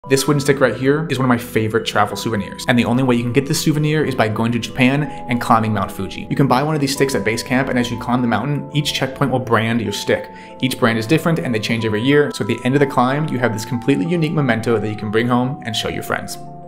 This wooden stick right here is one of my favorite travel souvenirs, and the only way you can get this souvenir is by going to Japan and climbing Mount Fuji. You can buy one of these sticks at base camp, and as you climb the mountain, each checkpoint will brand your stick. Each brand is different and they change every year, so at the end of the climb, you have this completely unique memento that you can bring home and show your friends.